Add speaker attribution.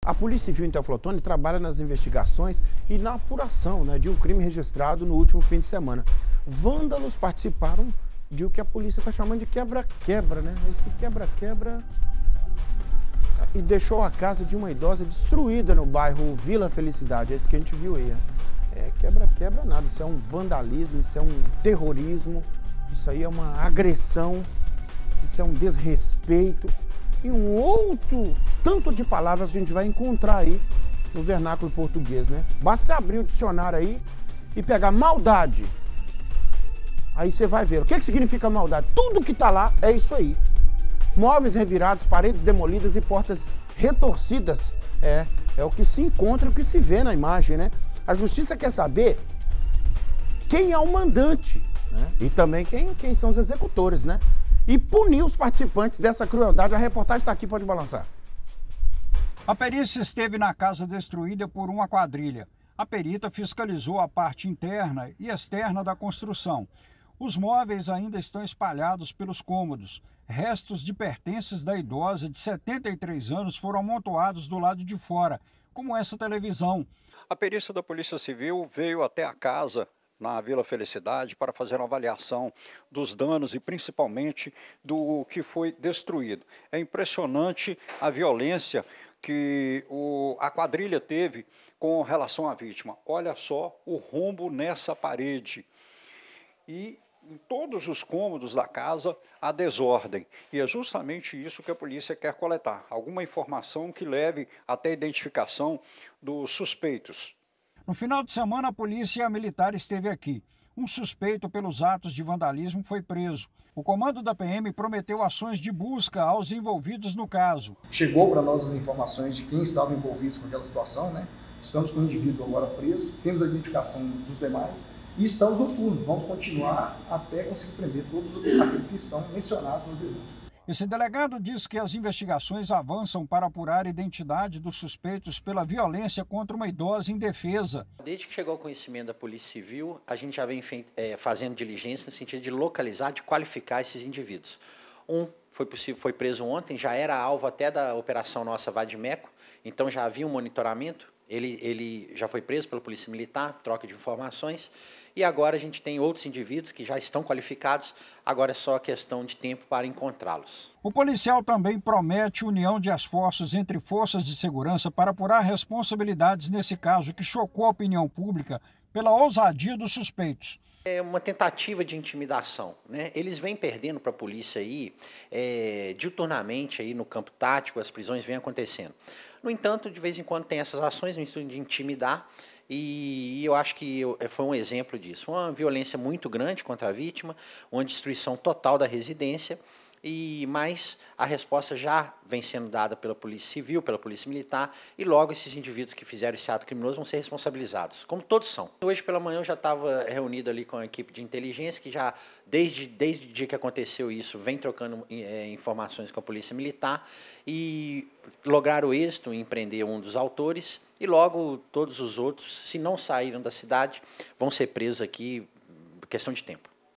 Speaker 1: A Polícia Civil em Teoflotone trabalha nas investigações e na apuração, né, de um crime registrado no último fim de semana. Vândalos participaram de o que a polícia está chamando de quebra-quebra, né? Esse quebra-quebra e deixou a casa de uma idosa destruída no bairro Vila Felicidade. É isso que a gente viu aí. É quebra-quebra nada, isso é um vandalismo, isso é um terrorismo, isso aí é uma agressão, isso é um desrespeito e um outro tanto de palavras que a gente vai encontrar aí no vernáculo português, né? Basta abrir o dicionário aí e pegar maldade. Aí você vai ver o que significa maldade. Tudo que tá lá é isso aí. Móveis revirados, paredes demolidas e portas retorcidas. É o que se encontra, o que se vê na imagem, né? A justiça quer saber quem é o mandante, né? E também quem são os executores, né? E punir os participantes dessa crueldade. A reportagem está aqui, pode balançar.
Speaker 2: A perícia esteve na casa destruída por uma quadrilha. A perita fiscalizou a parte interna e externa da construção. Os móveis ainda estão espalhados pelos cômodos. Restos de pertences da idosa de 73 anos foram amontoados do lado de fora, como essa televisão.
Speaker 3: A perícia da Polícia Civil veio até a casa na Vila Felicidade para fazer uma avaliação dos danos e principalmente do que foi destruído. É impressionante a violência que a quadrilha teve com relação à vítima. Olha só o rombo nessa parede. E em todos os cômodos da casa, a desordem. E é justamente isso que a polícia quer coletar. Alguma informação que leve até a identificação dos suspeitos.
Speaker 2: No final de semana, a polícia militar esteve aqui. Um suspeito pelos atos de vandalismo foi preso. O comando da PM prometeu ações de busca aos envolvidos no caso.
Speaker 4: Chegou para nós as informações de quem estava envolvido com aquela situação, né? Estamos com o indivíduo agora preso, temos a identificação dos demais e estamos no turno. Vamos continuar até conseguir prender todos aqueles que estão mencionados nas denúncias.
Speaker 2: Esse delegado diz que as investigações avançam para apurar a identidade dos suspeitos pela violência contra uma idosa indefesa.
Speaker 5: Desde que chegou ao conhecimento da Polícia Civil, a gente já vem fazendo diligência no sentido de localizar, de qualificar esses indivíduos. Um foi preso ontem, já era alvo até da operação nossa Vadimeco, então já havia um monitoramento. Ele já foi preso pela Polícia Militar, troca de informações, e agora a gente tem outros indivíduos que já estão qualificados, agora é só questão de tempo para encontrá-los.
Speaker 2: O policial também promete união de esforços entre forças de segurança para apurar responsabilidades nesse caso que chocou a opinião pública pela ousadia dos suspeitos.
Speaker 5: É uma tentativa de intimidação, né? Eles vêm perdendo para a polícia aí, diuturnamente aí no campo tático, as prisões vêm acontecendo. No entanto, de vez em quando tem essas ações no intuito de intimidar e eu acho que foi um exemplo disso. Foi uma violência muito grande contra a vítima, uma destruição total da residência, mas a resposta já vem sendo dada pela Polícia Civil, pela Polícia Militar, e logo esses indivíduos que fizeram esse ato criminoso vão ser responsabilizados, como todos são. Hoje pela manhã eu já estava reunido ali com a equipe de inteligência, que já, desde o dia que aconteceu isso, vem trocando informações com a Polícia Militar, e lograram êxito em prender um dos autores, e logo todos os outros, se não saíram da cidade, vão ser presos aqui, questão de tempo.